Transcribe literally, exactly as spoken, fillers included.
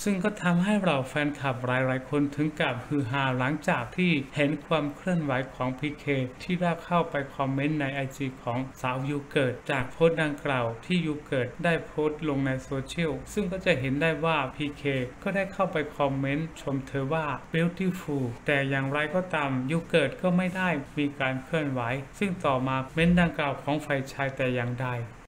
ซึ่งก็ทำให้เราแฟนคลับหลายๆคนถึงกับฮือฮาหลังจากที่เห็นความเคลื่อนไหวของ พี เค ที่ได้เข้าไปคอมเมนต์ใน ไอ จี ของสาวยูเกิร์ตจากโพสต์ดังกล่าวที่ยูเกิร์ตได้โพสต์ลงในโซเชียลซึ่งก็จะเห็นได้ว่า พี เค ก็ได้เข้าไปคอมเมนต์ชมเธอว่า beautiful แต่อย่างไรก็ตามยูเกิร์ตก็ไม่ได้มีการเคลื่อนไหวซึ่งต่อมาเม้นต์ดังกล่าวของฝ่ายชายแต่อย่างใด